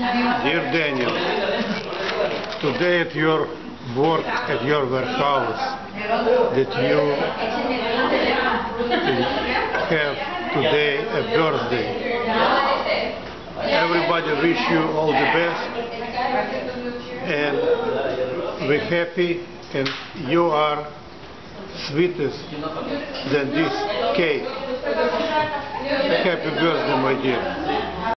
Dear Daniel, today at your work, at your warehouse, that you have today a birthday. Everybody wish you all the best, and we're happy, and you are sweetest than this cake. Happy birthday, my dear.